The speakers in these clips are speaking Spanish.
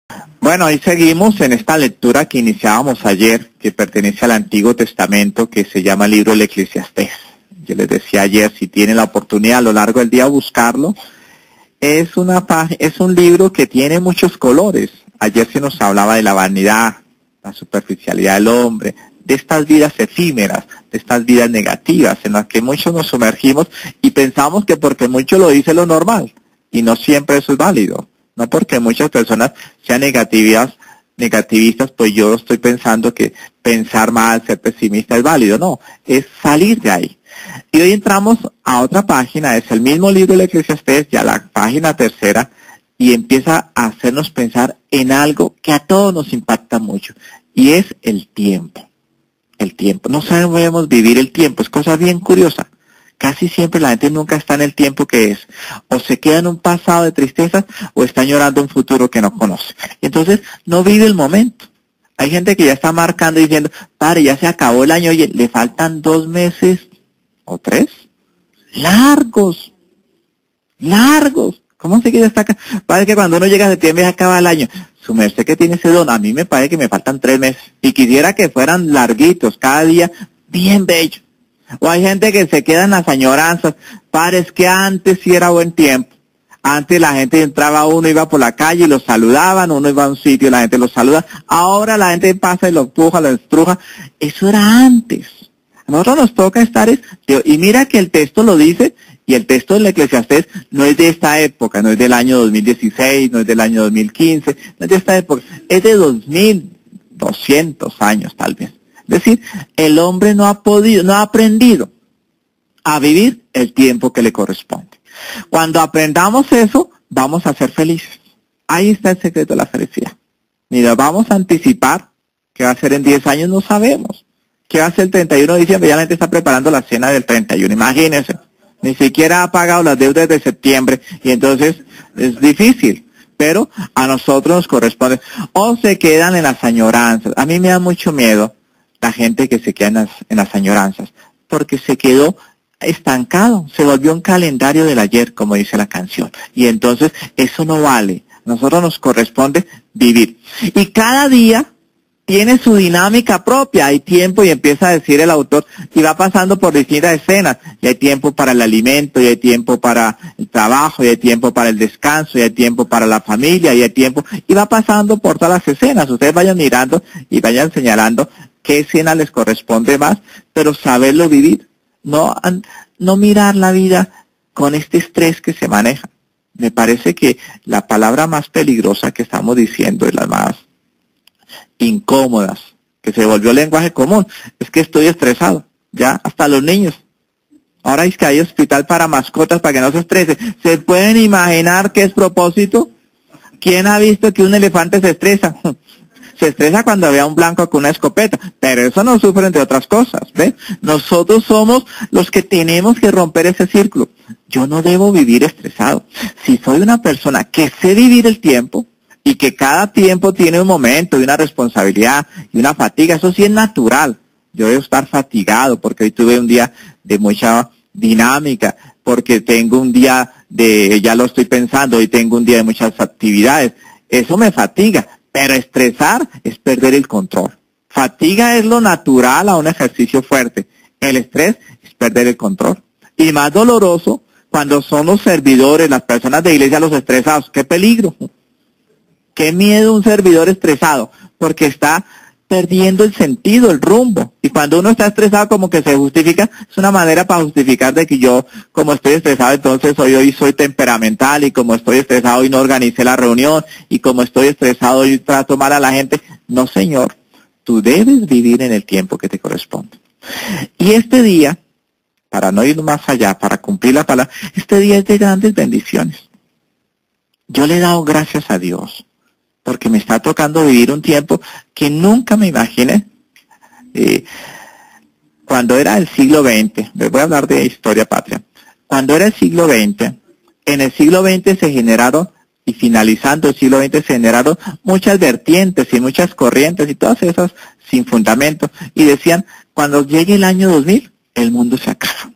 Bueno, ahí seguimos en esta lectura que iniciábamos ayer, que pertenece al Antiguo Testamento, que se llama el libro del Eclesiastés. Yo les decía ayer, si tienen la oportunidad a lo largo del día buscarlo, es un libro que tiene muchos colores. Ayer se nos hablaba de la vanidad, la superficialidad del hombre, de estas vidas efímeras, de estas vidas negativas, en las que muchos nos sumergimos y pensamos que porque mucho lo dice lo normal, y no siempre eso es válido. No porque muchas personas sean negativistas, pues yo estoy pensando que pensar mal, ser pesimista es válido. No, es salir de ahí. Y hoy entramos a otra página, es el mismo libro del Eclesiastés, ya la página 3, y empieza a hacernos pensar en algo que a todos nos impacta mucho, y es el tiempo. El tiempo. No sabemos vivir el tiempo, es cosa bien curiosa. Casi siempre la gente nunca está en el tiempo que es. O se queda en un pasado de tristezas o está llorando un futuro que no conoce. Y entonces no vive el momento. Hay gente que ya está marcando diciendo, padre, ya se acabó el año, oye, le faltan 2 meses o 3. Largos. ¿Cómo se queda hasta acá? Padre, que cuando uno llega a septiembre se acaba el año. Su merced que tiene ese don, a mí me parece que me faltan 3 meses. Y quisiera que fueran larguitos, cada día bien bello. O hay gente que se queda en las añoranzas. Padre, es que antes sí era buen tiempo. Antes la gente entraba, uno iba por la calle y lo saludaban, uno iba a un sitio y la gente lo saluda. Ahora la gente pasa y lo empuja, lo estruja. Eso era antes. A nosotros nos toca estar... Y mira que el texto lo dice, y el texto del Eclesiastés no es de esta época, no es del año 2016, no es del año 2015, no es de esta época, es de 2200 años tal vez. Es decir, el hombre no ha aprendido a vivir el tiempo que le corresponde. Cuando aprendamos eso, vamos a ser felices. Ahí está el secreto de la felicidad. Ni nos vamos a anticipar qué va a ser en 10 años, no sabemos. ¿Qué va a ser el 31 de diciembre? Ya la gente está preparando la cena del 31, imagínense. Ni siquiera ha pagado las deudas de septiembre y entonces es difícil. Pero a nosotros nos corresponde. O se quedan en las añoranzas. A mí me da mucho miedo la gente que se queda en las añoranzas, porque se quedó estancado, se volvió un calendario del ayer, como dice la canción, y entonces eso no vale. A nosotros nos corresponde vivir. Y cada día tiene su dinámica propia, hay tiempo, y empieza a decir el autor, y va pasando por distintas escenas, y hay tiempo para el alimento, y hay tiempo para el trabajo, y hay tiempo para el descanso, y hay tiempo para la familia, y hay tiempo, y va pasando por todas las escenas. Ustedes vayan mirando y vayan señalando qué escena les corresponde más, pero saberlo vivir, no mirar la vida con este estrés que se maneja. Me parece que la palabra más peligrosa que estamos diciendo es la más incómodas, que se volvió lenguaje común, es que estoy estresado, ya, hasta los niños. Ahora es que hay hospital para mascotas para que no se estrese. ¿Se pueden imaginar qué es propósito? ¿Quién ha visto que un elefante se estresa? Se estresa cuando ve a un blanco con una escopeta, pero eso no sufre entre otras cosas, ¿ves? Nosotros somos los que tenemos que romper ese círculo. Yo no debo vivir estresado. Si soy una persona que sé vivir el tiempo, y que cada tiempo tiene un momento y una responsabilidad y una fatiga, eso sí es natural. Yo debo estar fatigado porque hoy tuve un día de mucha dinámica, porque tengo un día ya lo estoy pensando, hoy tengo un día de muchas actividades. Eso me fatiga, pero estresar es perder el control. Fatiga es lo natural a un ejercicio fuerte. El estrés es perder el control. Y más doloroso cuando son los servidores, las personas de iglesia, los estresados. ¡Qué peligro! Qué miedo un servidor estresado, porque está perdiendo el sentido, el rumbo. Y cuando uno está estresado, como que se justifica, es una manera para justificar de que yo, como estoy estresado, entonces hoy soy temperamental, y como estoy estresado hoy no organicé la reunión, y como estoy estresado hoy trato mal a la gente. No, señor, tú debes vivir en el tiempo que te corresponde. Y este día, para no ir más allá, para cumplir la palabra, este día es de grandes bendiciones. Yo le he dado gracias a Dios, porque me está tocando vivir un tiempo que nunca me imaginé. Cuando era el siglo XX, les voy a hablar de historia patria. Cuando era el siglo XX, en el siglo XX se generaron, y finalizando el siglo XX se generaron muchas vertientes y muchas corrientes y todas esas sin fundamento. Y decían, cuando llegue el año 2000, el mundo se acaba.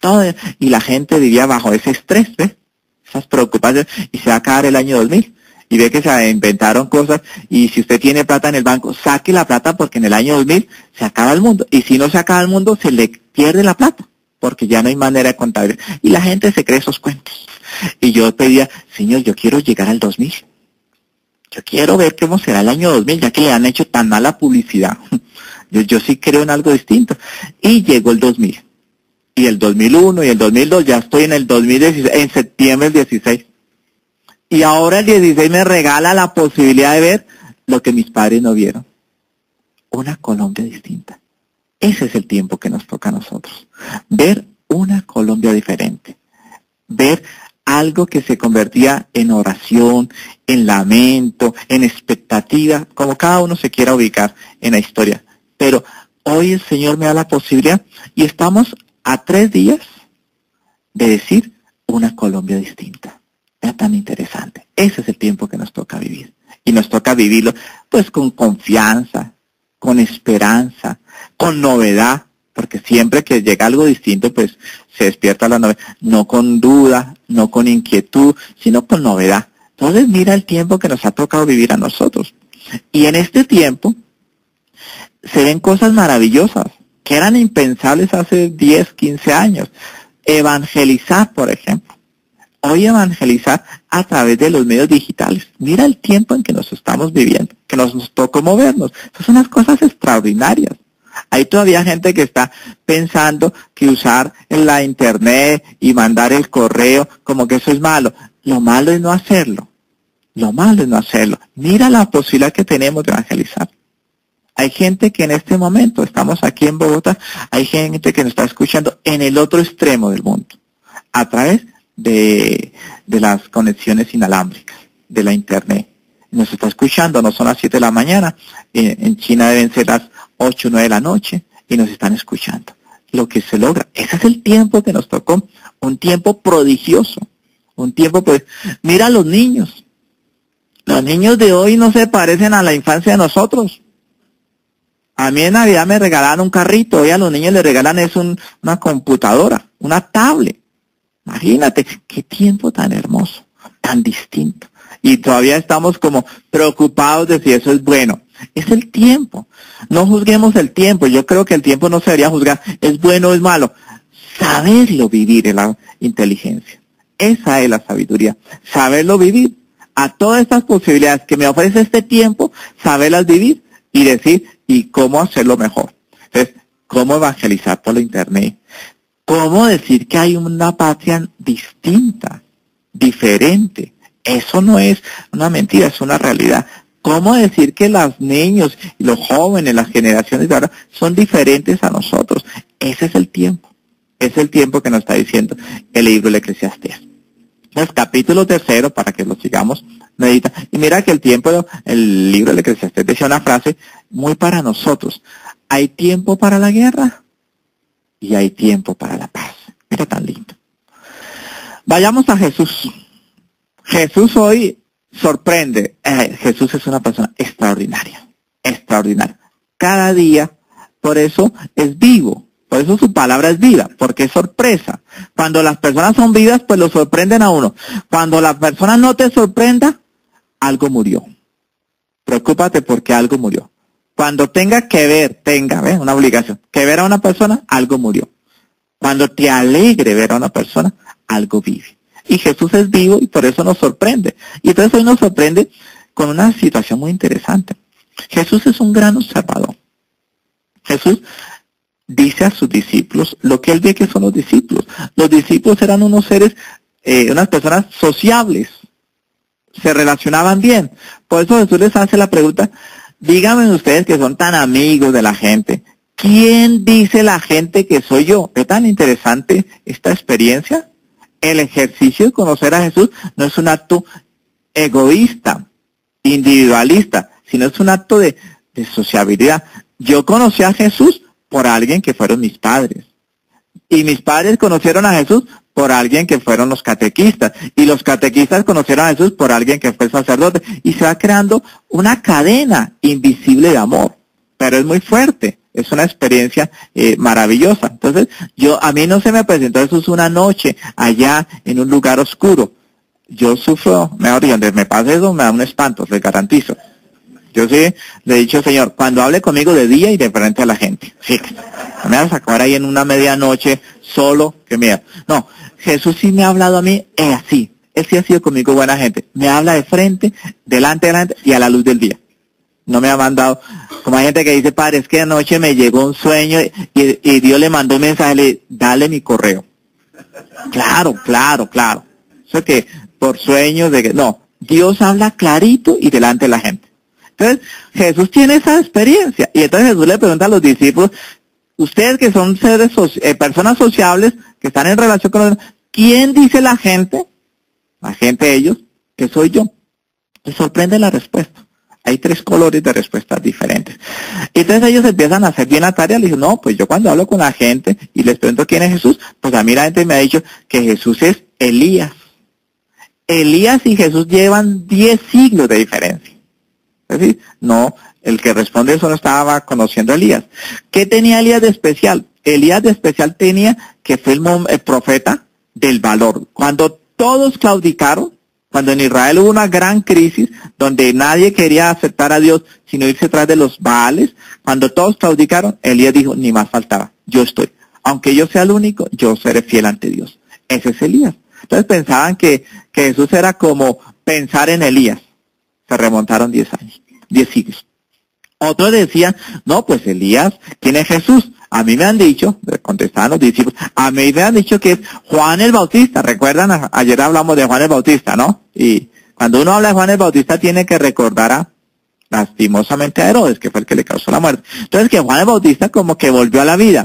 Y la gente vivía bajo ese estrés, ¿ves? Esas preocupaciones, y se va a acabar el año 2000. y ve que se inventaron cosas, y si usted tiene plata en el banco, saque la plata porque en el año 2000 se acaba el mundo, y si no se acaba el mundo, se le pierde la plata, porque ya no hay manera de contabilizar. Y la gente se cree esos cuentos. Y yo pedía, Señor, yo quiero llegar al 2000. Yo quiero ver cómo será el año 2000, ya que le han hecho tan mala publicidad. Yo sí creo en algo distinto. Y llegó el 2000. Y el 2001 y el 2002, ya estoy en el 2016, en septiembre del 16. Y ahora el 16 me regala la posibilidad de ver lo que mis padres no vieron. Una Colombia distinta. Ese es el tiempo que nos toca a nosotros. Ver una Colombia diferente. Ver algo que se convertía en oración, en lamento, en expectativa, como cada uno se quiera ubicar en la historia. Pero hoy el Señor me da la posibilidad y estamos a 3 días de decir una Colombia distinta. Es tan interesante. Ese es el tiempo que nos toca vivir. Y nos toca vivirlo pues con confianza, con esperanza, con novedad, porque siempre que llega algo distinto, pues se despierta la novedad, no con duda, no con inquietud, sino con novedad. Entonces mira el tiempo que nos ha tocado vivir a nosotros. Y en este tiempo se ven cosas maravillosas, que eran impensables hace 10, 15 años. Evangelizar, por ejemplo. Hoy evangelizar a través de los medios digitales. Mira el tiempo en que nos estamos viviendo, que nos tocó movernos. Esas son unas cosas extraordinarias. Hay todavía gente que está pensando que usar la internet y mandar el correo, como que eso es malo. Lo malo es no hacerlo. Lo malo es no hacerlo. Mira la posibilidad que tenemos de evangelizar. Hay gente que en este momento, estamos aquí en Bogotá, hay gente que nos está escuchando en el otro extremo del mundo, a través de las conexiones inalámbricas, de la internet. Nos está escuchando, no son las 7 de la mañana, en China deben ser las 8 o 9 de la noche, y nos están escuchando. Lo que se logra, ese es el tiempo que nos tocó, un tiempo prodigioso, un tiempo pues, mira a los niños de hoy no se parecen a la infancia de nosotros. A mí en Navidad me regalaban un carrito, hoy a los niños les regalan una computadora, una tablet. Imagínate, qué tiempo tan hermoso, tan distinto. Y todavía estamos como preocupados de si eso es bueno. Es el tiempo. No juzguemos el tiempo. Yo creo que el tiempo no se debería juzgar. ¿Es bueno o es malo? Saberlo vivir es la inteligencia. Esa es la sabiduría. Saberlo vivir. A todas estas posibilidades que me ofrece este tiempo, saberlas vivir y decir, ¿y cómo hacerlo mejor? Entonces, ¿cómo evangelizar por la internet? ¿Cómo decir que hay una patria distinta, diferente? Eso no es una mentira, es una realidad. ¿Cómo decir que los niños, los jóvenes, las generaciones de ahora son diferentes a nosotros? Ese es el tiempo. Es el tiempo que nos está diciendo el libro del Eclesiastés. El capítulo 3, para que lo sigamos, medita. Y mira que el libro del Eclesiastés decía una frase muy para nosotros. Hay tiempo para la guerra y hay tiempo para la paz. Mira tan lindo. Vayamos a Jesús. Jesús hoy sorprende. Jesús es una persona extraordinaria. Extraordinaria. Cada día, por eso es vivo. Por eso su palabra es viva, porque es sorpresa. Cuando las personas son vivas, pues lo sorprenden a uno. Cuando la persona no te sorprenda, algo murió. Preocúpate porque algo murió. Cuando tenga una obligación, que ver a una persona, algo murió. Cuando te alegre ver a una persona, algo vive. Y Jesús es vivo y por eso nos sorprende. Y entonces hoy nos sorprende con una situación muy interesante. Jesús es un gran observador. Jesús dice a sus discípulos lo que él ve que son los discípulos. Los discípulos eran unos seres, unas personas sociables. Se relacionaban bien. Por eso Jesús les hace la pregunta, díganme ustedes que son tan amigos de la gente, ¿quién dice la gente que soy yo? ¿Es tan interesante esta experiencia? El ejercicio de conocer a Jesús no es un acto egoísta, individualista, sino es un acto de sociabilidad. Yo conocí a Jesús por alguien que fueron mis padres. Y mis padres conocieron a Jesús por alguien que fueron los catequistas. Y los catequistas conocieron a Jesús por alguien que fue sacerdote. Y se va creando una cadena invisible de amor. Pero es muy fuerte. Es una experiencia maravillosa. Entonces, a mí no se me presentó Jesús una noche allá en un lugar oscuro. yo sufro, mejor dicho, donde me pase eso me da un espanto, les garantizo. Yo sí le he dicho, Señor, cuando hable conmigo de día y de frente a la gente, sí, no me vas a acabar ahí en una medianoche solo, que mira. No, Jesús sí me ha hablado a mí, es así. Él sí ha sido conmigo buena gente. Me habla de frente, delante de la gente y a la luz del día. No me ha mandado, como hay gente que dice, padre, es que anoche me llegó un sueño y Dios le mandó un mensaje, dale mi correo. Claro. Eso es que por sueños de que, no, Dios habla clarito y delante de la gente. Entonces, Jesús tiene esa experiencia. Y entonces Jesús le pregunta a los discípulos, ustedes que son seres personas sociables, que están en relación con los demás, ¿quién dice la gente ellos, que soy yo? Les sorprende la respuesta. Hay 3 colores de respuestas diferentes. Entonces ellos empiezan a hacer bien la tarea. Le dicen, no, pues yo cuando hablo con la gente y les pregunto quién es Jesús, pues a mí la gente me ha dicho que Jesús es Elías. Elías y Jesús llevan 10 siglos de diferencia. Es decir, no, el que responde eso no estaba conociendo a Elías. ¿Qué tenía Elías de especial? Elías de especial tenía que fue el profeta del valor. Cuando todos claudicaron, cuando en Israel hubo una gran crisis, donde nadie quería aceptar a Dios, sino irse tras de los Baales, cuando todos claudicaron, Elías dijo, ni más faltaba, yo estoy. Aunque yo sea el único, yo seré fiel ante Dios. Ese es Elías. Entonces pensaban que Jesús era como pensar en Elías. Se remontaron 10 años, 10 siglos. Otros decían, no, pues Elías, ¿quién es Jesús? A mí me han dicho, contestaban los discípulos, a mí me han dicho que es Juan el Bautista. ¿Recuerdan? Ayer hablamos de Juan el Bautista, ¿no? Y cuando uno habla de Juan el Bautista tiene que recordar lastimosamente a Herodes, que fue el que le causó la muerte. Entonces que Juan el Bautista como que volvió a la vida.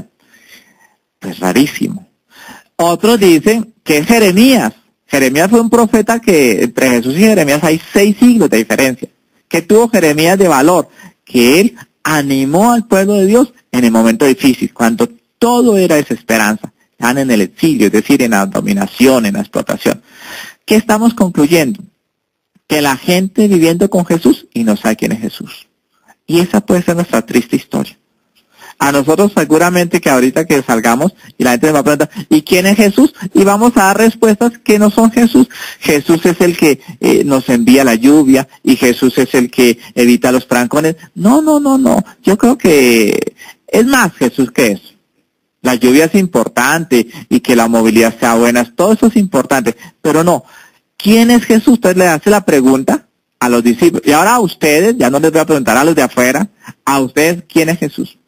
Pues rarísimo. Otros dicen que es Jeremías. Jeremías fue un profeta que entre Jesús y Jeremías hay 6 siglos de diferencia. ¿Qué tuvo Jeremías de valor? Que él animó al pueblo de Dios en el momento difícil, cuando todo era desesperanza. Están en el exilio, es decir, en la dominación, en la explotación. ¿Qué estamos concluyendo? Que la gente viviendo con Jesús y no sabe quién es Jesús. Y esa puede ser nuestra triste historia. A nosotros seguramente que ahorita que salgamos y la gente nos va a preguntar, ¿y quién es Jesús? Y vamos a dar respuestas que no son Jesús. Jesús es el que nos envía la lluvia y Jesús es el que evita los trancones. No. Yo creo que es más Jesús que eso. La lluvia es importante y que la movilidad sea buena, todo eso es importante. Pero no, ¿quién es Jesús? Usted le hace la pregunta a los discípulos. Y ahora a ustedes, ya no les voy a preguntar a los de afuera, a ustedes, ¿quién es Jesús?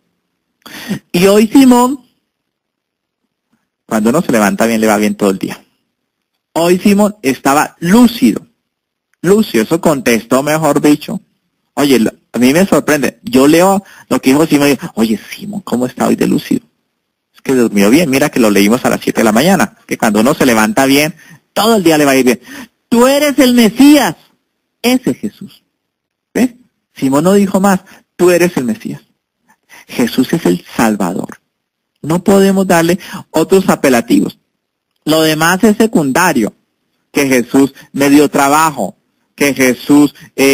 Y hoy Simón, cuando uno se levanta bien, le va bien todo el día. Hoy Simón estaba lúcido, eso contestó, mejor dicho. Oye, a mí me sorprende, yo leo lo que dijo Simón y digo, oye Simón, ¿cómo está hoy de lúcido? Es que durmió bien, mira que lo leímos a las 7 de la mañana, que cuando uno se levanta bien, todo el día le va a ir bien. Tú eres el Mesías, ese es Jesús. ¿Ves? Simón no dijo más, tú eres el Mesías. Jesús es el Salvador. No podemos darle otros apelativos. Lo demás es secundario. Que Jesús me dio trabajo. Que Jesús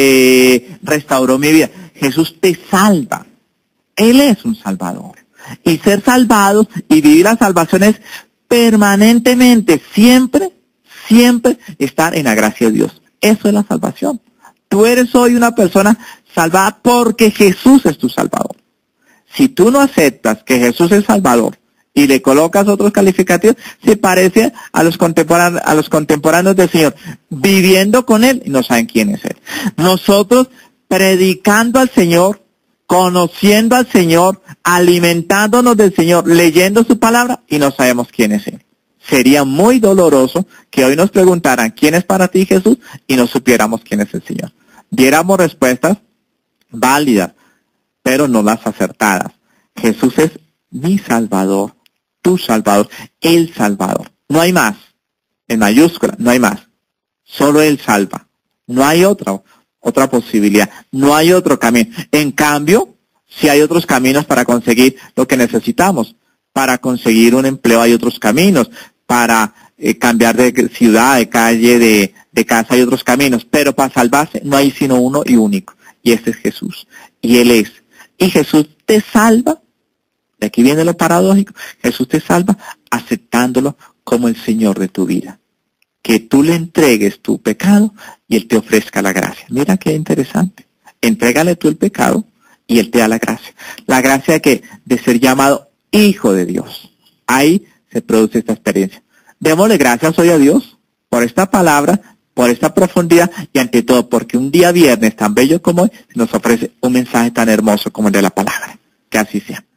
restauró mi vida. Jesús te salva. Él es un Salvador. Y ser salvados y vivir la salvación es permanentemente, siempre estar en la gracia de Dios. Eso es la salvación. Tú eres hoy una persona salvada porque Jesús es tu Salvador. Si tú no aceptas que Jesús es Salvador y le colocas otros calificativos, se parece a los contemporáneos del Señor, viviendo con Él y no saben quién es Él. Nosotros predicando al Señor, conociendo al Señor, alimentándonos del Señor, leyendo su palabra y no sabemos quién es Él. Sería muy doloroso que hoy nos preguntaran quién es para ti Jesús y no supiéramos quién es el Señor. Diéramos respuestas válidas, pero no las acertadas. Jesús es mi Salvador, tu Salvador, el Salvador. No hay más. En mayúscula, no hay más. Solo Él salva. No hay otra posibilidad. No hay otro camino. En cambio, si hay otros caminos para conseguir lo que necesitamos. Para conseguir un empleo hay otros caminos. Para cambiar de ciudad, de calle, de casa hay otros caminos. Pero para salvarse no hay sino uno y único. Y este es Jesús. Y Él es. Y Jesús te salva, de aquí viene lo paradójico, Jesús te salva aceptándolo como el Señor de tu vida. que tú le entregues tu pecado y Él te ofrezca la gracia. Mira qué interesante. Entrégale tú el pecado y Él te da la gracia. La gracia de ser llamado hijo de Dios. Ahí se produce esta experiencia. Démosle gracias hoy a Dios por esta palabra, por esta profundidad y ante todo porque un día viernes tan bello como hoy nos ofrece un mensaje tan hermoso como el de la palabra. Que así sea.